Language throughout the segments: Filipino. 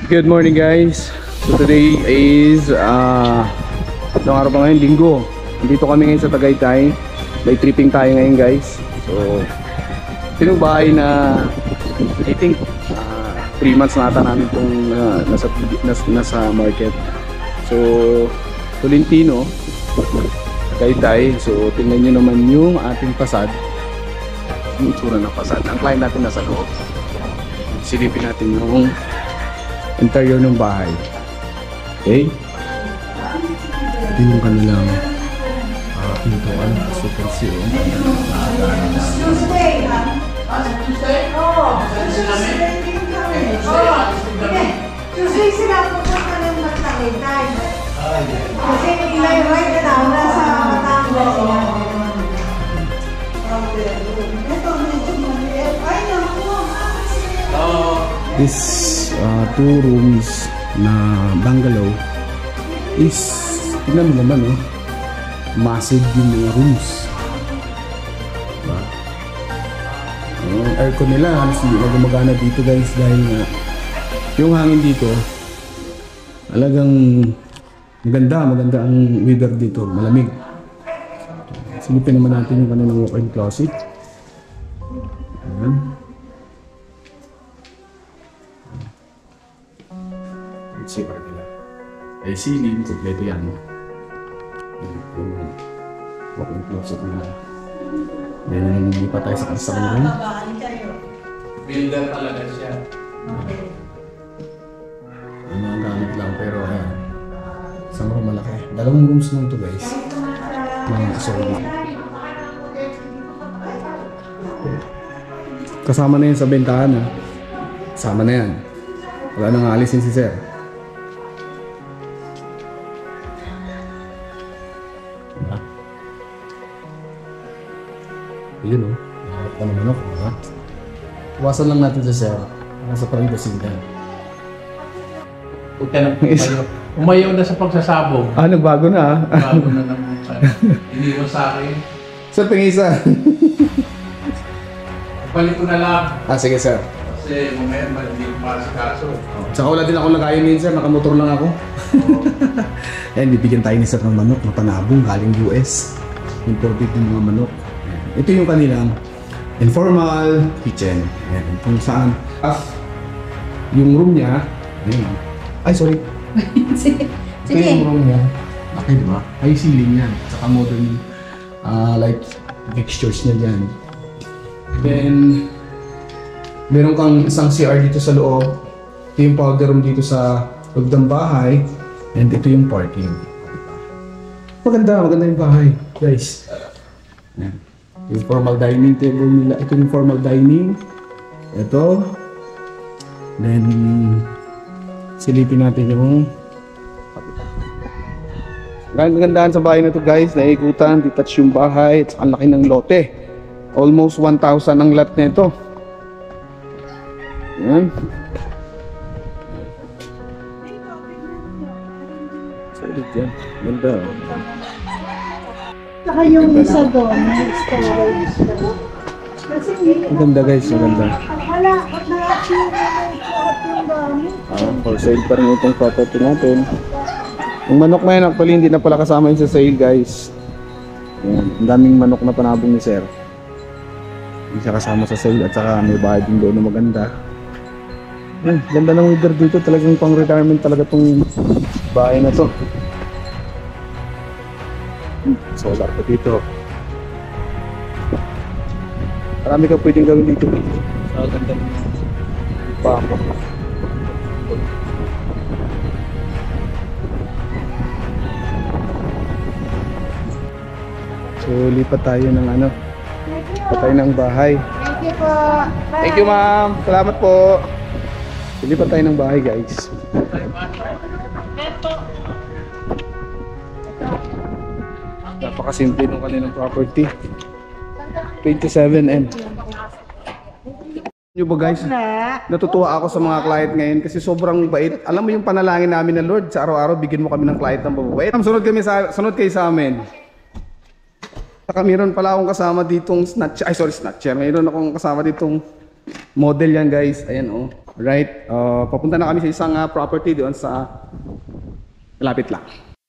Good morning guys. So today is anong araw pa ngayon? Linggo. Dito kami ngayon sa Tagaytay. May tripping tayo ngayon guys. So ito yung bahay na I think 3 months na ata namin itong nasa market. So Tolentino, Tagaytay. So tingnan nyo naman yung ating fasad. Yung itsura ng fasad. Ang client natin nasa loob. Silipin natin yung interior ng bahay. Okay? Ito yung kanilang pintuan. Super seal. Tuesday sila pupunta ng Tagaytay. Kasi right now, nasa Batangas sila. This 2 rooms na bungalow is, tignan mo naman massive yung mga rooms. Diba? Yung aircon nila halos hindi na gumagana dito guys dahil nga yung hangin dito talagang maganda ang weather dito, malamig. Silipin naman natin yung kanilang walk-in closet. Ayan. Sipar nila. Ay ceiling, kompleto yan. Yung walk-in closet nila. Then lipat tayo sa kasang room. Builder talaga siya. Yung mga gamit lang pero ayan. Isang room malaki. 2 rooms lang to guys. Mga solid. Kasama na yan sa bentahan ha. Kasama na yan. Wala nang alisin si sir. Yun nakakot pa naman ako. Iwasan lang natin sa sir. Nasa privacy na. Puta na umayaw. Umayaw na sa pagsasabog. Nagbago na Bago na naman. Iniwan sa akin. Sir, pingisa. Palit ko na lang. Sige sir. Kasi mamaya hindi ko para sa kaso. Tsaka wala din ako lagayin din sir. Nakamotor lang ako. Ayan, bibigyan tayo ni sir ng manok na panabong galing US. Imported yung mga manok. Ito yung kanilang informal kitchen. Ayan, kung saan yung room niya. Ayan. Ay, sorry. Ito yung room niya. Okay, diba? Ay, ceiling yan. Saka modern light fixtures niya dyan. Then, meron kang isang CR dito sa loob. Ito yung powder room dito sa loob ng bahay. And ito yung parking. Maganda yung bahay, guys. Ayan. Yung formal dining table nila. Ito yung formal dining. Ito. Then, silipin natin yung gandaan sa bahay na to guys. Naikutan, detached yung bahay. Ang laki ng lote. Almost 1,000 ang lot nito. Yan. Solid yan. Ganda. Saka yung isa doon, may storage na. Kasi Ang ganda guys, maganda. wala, na-achieve na yung gamit. For sale pa rin itong property natin. Yung manok na yan, actually hindi na pala kasama yun sa sale guys. Yan. Ang daming manok na panabong ni sir. Hindi siya kasama sa sale at saka may bahay din doon na maganda. Yan, ganda ng weather dito. Talagang pang retirement talaga itong bahay na to. Solar pa dito. Marami ka pwedeng gawin dito. Ganda ng papa. So lipat tayo ng lipat tayo ng bahay. Thank you po. Thank you ma'am. Salamat po. Lipat tayo ng bahay guys. Napakasimple ng kanilang property. 27M. Nyo ba guys? Natutuwa ako sa mga client ngayon kasi sobrang bait. Alam mo yung panalangin namin na Lord, sa araw-araw bigyan mo kami ng client ng mababait. Sunod kayo sa amin. Saka mayroon pala akong kasama ditong snatcher. Ay sorry, snatcher. Mayroon akong kasama ditong Model yan guys. Ayan oh. Right. Papunta na kami sa isang property doon sa malapit lang.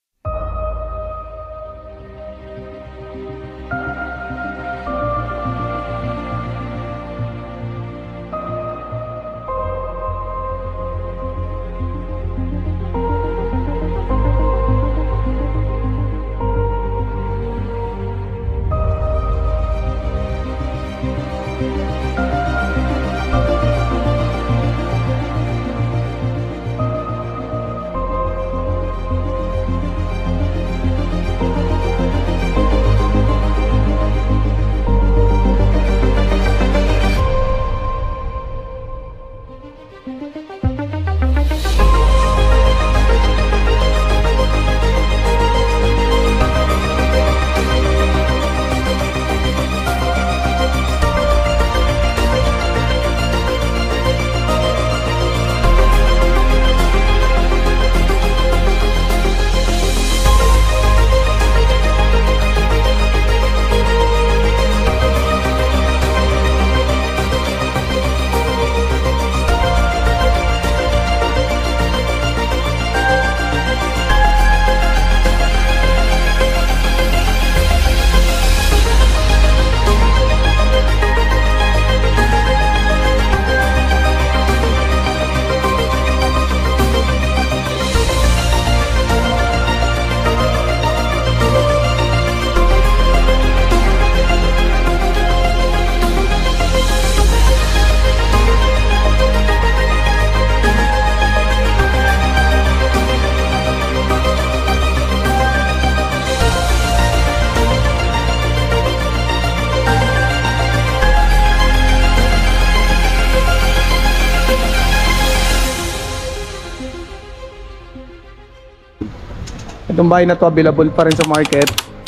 Itong bahay na to available pa rin sa market,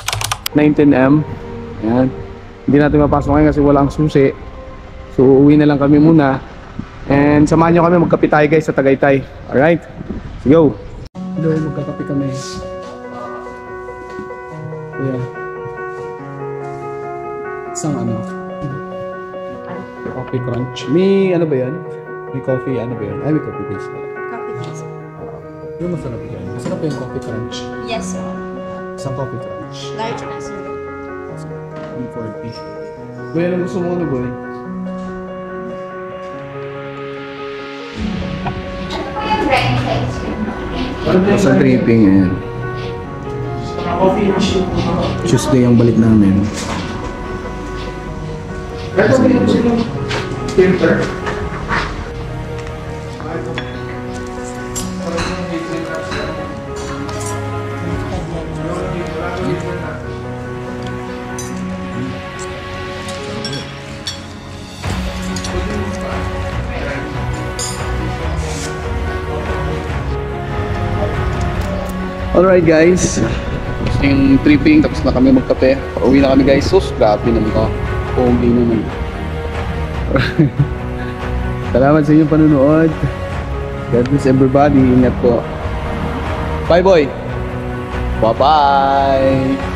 19M. Ayan. Hindi natin mapasok ngayon kasi walang susi. So uuwi na lang kami muna. And samahan nyo kami, magkape tayo guys sa Tagaytay. Alright, let's go. Hello, magkakape kami. Kuya, isang coffee crunch. May ano ba yan? May coffee, ano ba yan? Ay, may coffee base. Coffee base. Yung masarap yan. Masarap yung coffee crunch. Yes, sir. Isang coffee crunch. Large na, sir. 140. Kuya, anong gusto mo ano, boy? Ano po yung brand size, sir? Sa dripping, ayan. Tuesday ang balik namin. Alright guys, tapos yung tripping, tapos na kami magkape. Pauwi na kami guys. Sus, grabe naman ka. Pogi naman. Salamat sa inyong panunood. God bless everybody. Ingat po. Bye boy. Bye bye.